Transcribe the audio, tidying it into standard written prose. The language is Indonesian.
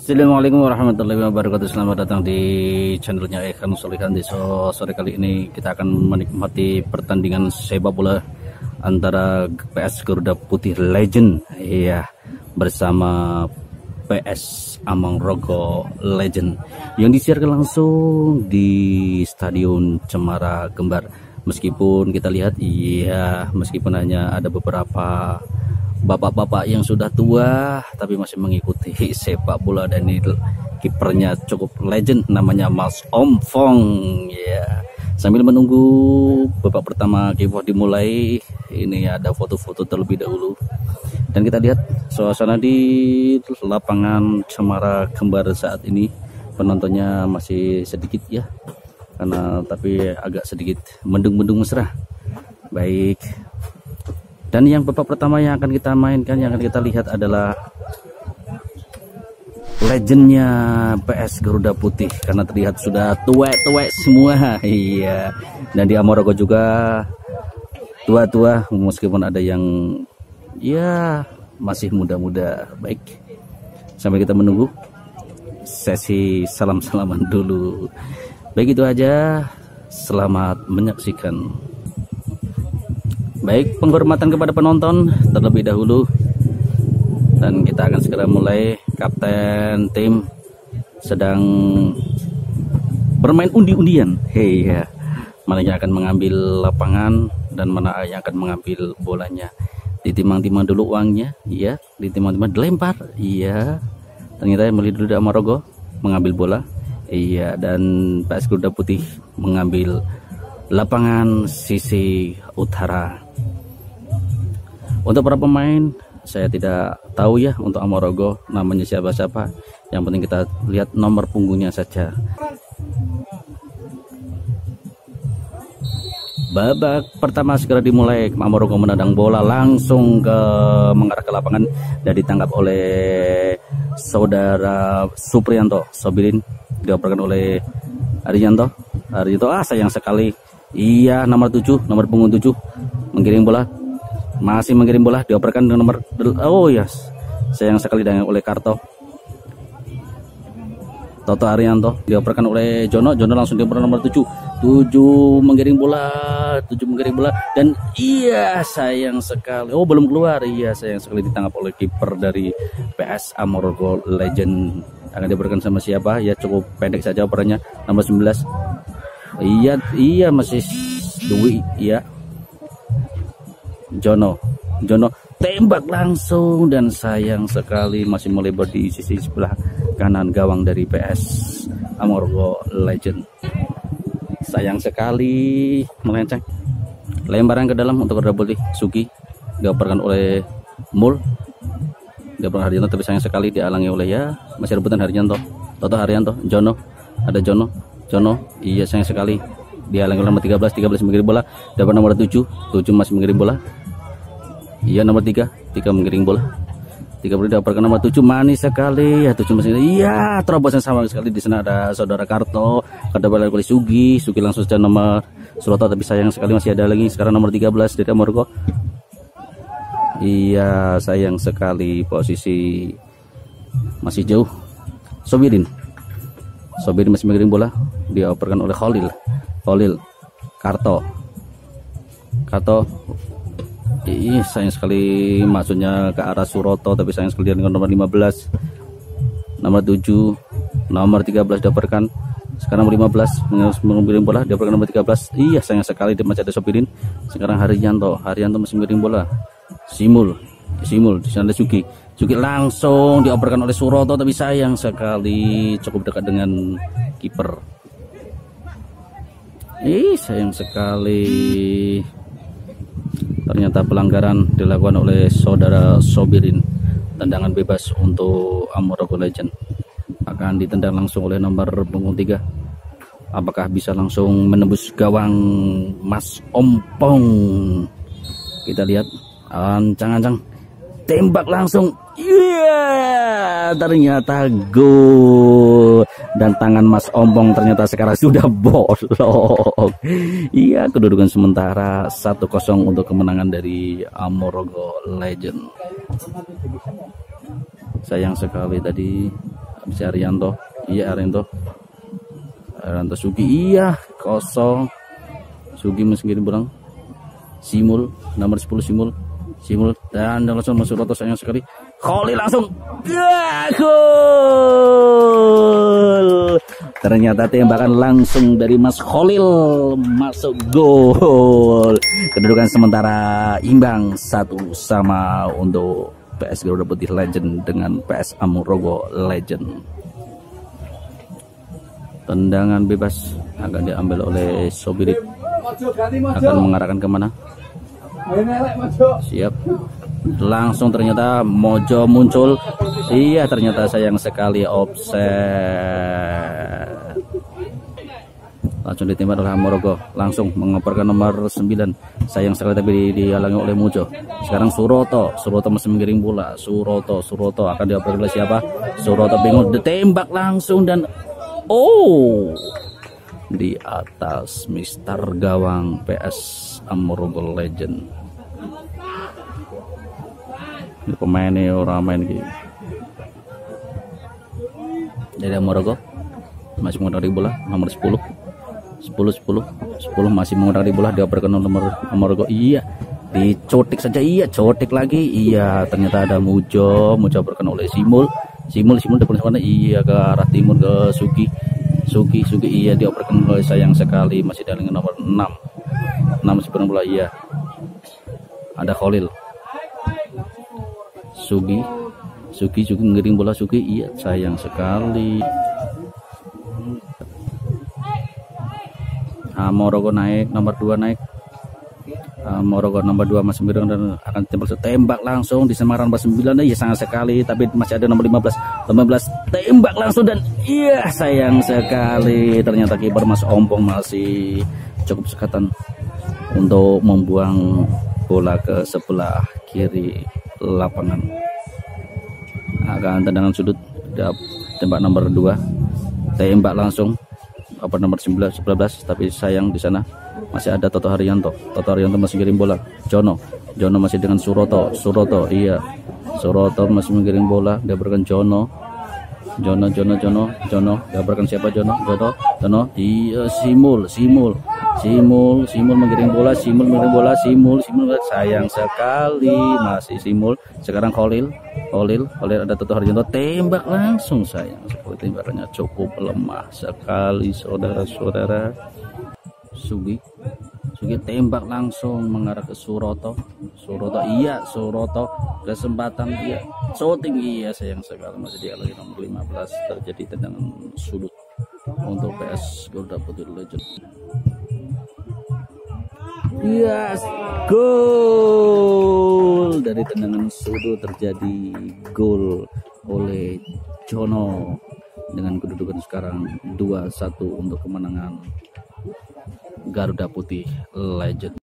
Assalamualaikum warahmatullahi wabarakatuh. Selamat datang di channelnya Ekan Solihan. Di sore kali ini kita akan menikmati pertandingan sepak bola antara PS Garuda Putih Legend bersama PS Amangrogo Legend yang disiarkan langsung di Stadion Cemara Kembar. Meskipun kita lihat meskipun hanya ada beberapa bapak-bapak yang sudah tua tapi masih mengikuti sepak bola, dan ini kipernya cukup legend namanya Mas Ompong Sambil menunggu babak pertama kick-off dimulai, ini ada foto-foto terlebih dahulu dan kita lihat suasana di lapangan Cemara Kembar saat ini. Penontonnya masih sedikit tapi agak sedikit mendung-mendung mesra. Baik, dan yang babak pertama yang akan kita mainkan, yang akan kita lihat adalah legendnya PS Garuda Putih, karena terlihat sudah tua-tua semua. Dan di Amangrogo juga tua-tua, meskipun ada yang masih muda-muda. Baik, sampai kita menunggu sesi salam-salaman dulu. Baik, itu aja, selamat menyaksikan. Baik, penghormatan kepada penonton terlebih dahulu, dan kita akan segera mulai. Kapten tim sedang bermain undi-undian. Mana yang akan mengambil lapangan dan mana yang akan mengambil bolanya. Ditimang-timang dulu uangnya, ditimang-timang dilempar, ternyata yang beli dulu di Amangrogo mengambil bola, dan PS Garuda Putih mengambil lapangan sisi utara. Untuk para pemain saya tidak tahu untuk Amangrogo namanya siapa-siapa, yang penting kita lihat nomor punggungnya saja. Babak pertama segera dimulai. Amangrogo menendang bola langsung mengarah ke lapangan dan ditangkap oleh saudara Supriyanto Sobirin, dioperkan oleh Arianto. Sayang sekali. Nomor 7, nomor punggung 7 menggiring bola, masih mengirim bola, dioperkan dengan nomor sayang sekali oleh Toto Arianto, dioperkan oleh Jono langsung dioperkan nomor 7 menggiring bola, dan sayang sekali, belum keluar, sayang sekali ditangkap oleh kiper dari PS Amangrogo Legend. Akan diberikan sama siapa? Cukup pendek saja operannya, nomor 19. Masih Dwi, Jono tembak langsung, dan sayang sekali masih melebar di sisi sebelah kanan gawang dari PS Amangrogo Legend. Sayang sekali melenceng, lemparan ke dalam untuk Garuda Putih. Sugi dioperkan oleh Mul, dioperkan Haryanto, tapi sayang sekali dihalangi oleh masih rebutan Toto Haryanto, Jono, ada Jono, sayang sekali dihalangi oleh nomor 13 mengirim bola, dapat nomor 7 masih mengirim bola. Nomor 3 mengiring bola. 3 dioperkan nomor 7, manis sekali 7 masih. Terobosan sama sekali di sana ada saudara Karto balik oleh Sugi langsung saja nomor Suroto, tapi sayang sekali masih ada lagi sekarang nomor 13 dari Amangrogo. Sayang sekali posisi masih jauh. Sobirin masih mengiring bola, dioperkan oleh Khalil Karto. Sayang sekali maksudnya ke arah Suroto, tapi sayang sekali dengan nomor 15, nomor 7, nomor 13 dioperkan. Sekarang nomor 15 mengirim bola, dioperkan nomor 13. Sayang sekali masih ada Sobirin. Sekarang Haryanto masih mengirim bola. Simul di sana Sugi langsung dioperkan oleh Suroto, tapi sayang sekali cukup dekat dengan kiper. Sayang sekali, ternyata pelanggaran dilakukan oleh saudara Sobirin. Tendangan bebas untuk Amangrogo Legend akan ditendang langsung oleh nomor punggung 3. Apakah bisa langsung menembus gawang Mas Ompong? Kita lihat, ancang-ancang tembak langsung, ternyata gol, dan tangan Mas Ompong ternyata sekarang sudah bolong. Kedudukan sementara 1-0 untuk kemenangan dari Amangrogo Legend. Sayang sekali tadi si Arianto. Iya, Arianto Sugi, iya kosong. Sugi masih kirim bola. Simul nomor 10, Simul dan langsung masuk Suroto, sayang sekali. Khalil langsung gol. Ternyata tembakan langsung dari Mas Khalil masuk gol. Kedudukan sementara imbang 1-1 untuk PS Garuda Putih Legend dengan PS Amurogo Legend. Tendangan bebas akan diambil oleh Sobirik. Akan mengarahkan kemana? Siap. Langsung ternyata Mojo muncul. Iya, ternyata sayang sekali offset. Langsung ditembak oleh Amurogo. Langsung mengoperkan nomor 9. Sayang sekali tapi dihalangi oleh Mojo. Sekarang Suroto masih mengiring bola. Suroto akan dioperkan oleh siapa? Suroto bingung, ditembak langsung dan di atas Mister Gawang PS Amurogo Legend. Ini pemainnya orang main gitu. Dari Amurogo masih menguasai bola nomor 10 masih menguasai bola, dioperkan nomor Amurogo. Iya, dicotik saja, iya cotik lagi, iya ternyata ada Mujo operkan oleh Simul depan sana, iya ke arah timur ke Sugi, iya dioperkan oleh sayang sekali, masih dengan nomor 6 sebenarnya bola, iya ada Khalil. Sugi ngiring bola, Sugi, iya sayang sekali. Amurogo naik, nomor 2 naik. Amurogo nomor 2 masih miring dan akan tembak langsung di Semarang nomor 9, iya sangat sekali, tapi masih ada nomor 15 tembak langsung dan iya sayang sekali, ternyata kiper Mas Ompong masih cukup sekatan untuk membuang bola ke sebelah kiri lapangan. Akan tendangan sudut, tembak nomor 2, tembak langsung apa nomor 11, tapi sayang di sana masih ada Toto Haryanto masih kirim bola. Jono masih dengan Suroto, iya Suroto masih mengirim bola, dia berikan Jono, dia berikan siapa? Jono, iya Simul mengirim bola, sayang sekali masih Simul. Sekarang Khalil ada Toto Haryanto, tembak langsung, sayang sekali tembakannya cukup lemah sekali saudara-saudara. Sugi tembak langsung mengarah ke Suroto, iya Suroto kesempatan, iya shooting, iya sayang sekali masih dihalangi nomor 15. Terjadi tendangan sudut untuk PS Garuda Putih Legend. Yes, gol dari tendangan sudut, terjadi gol oleh Jono dengan kedudukan sekarang 2-1 untuk kemenangan Garuda Putih Legend.